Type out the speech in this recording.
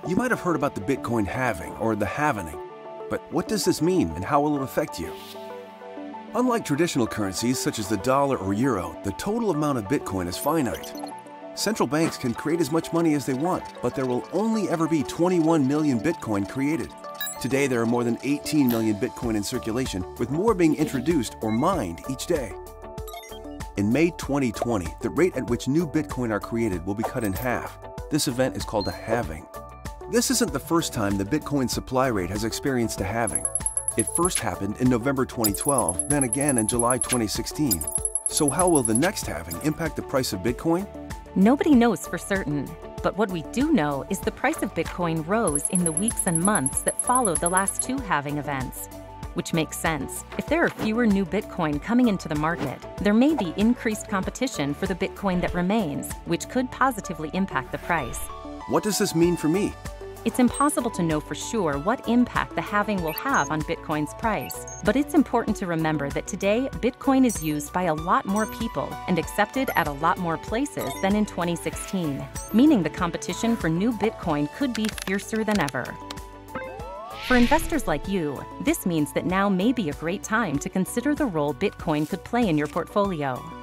You might have heard about the Bitcoin halving or the halvening, but what does this mean and how will it affect you? Unlike traditional currencies such as the dollar or euro, the total amount of Bitcoin is finite. Central banks can create as much money as they want, but there will only ever be 21 million Bitcoin created. Today, there are more than 18 million Bitcoin in circulation, with more being introduced or mined each day. In May 2020, the rate at which new Bitcoin are created will be cut in half. This event is called a halving. This isn't the first time the Bitcoin supply rate has experienced a halving. It first happened in November 2012, then again in July 2016. So how will the next halving impact the price of Bitcoin? Nobody knows for certain, but what we do know is the price of Bitcoin rose in the weeks and months that followed the last two halving events. Which makes sense. If there are fewer new Bitcoin coming into the market, there may be increased competition for the Bitcoin that remains, which could positively impact the price. What does this mean for me? It's impossible to know for sure what impact the halving will have on Bitcoin's price. But it's important to remember that today, Bitcoin is used by a lot more people and accepted at a lot more places than in 2016, meaning the competition for new Bitcoin could be fiercer than ever. For investors like you, this means that now may be a great time to consider the role Bitcoin could play in your portfolio.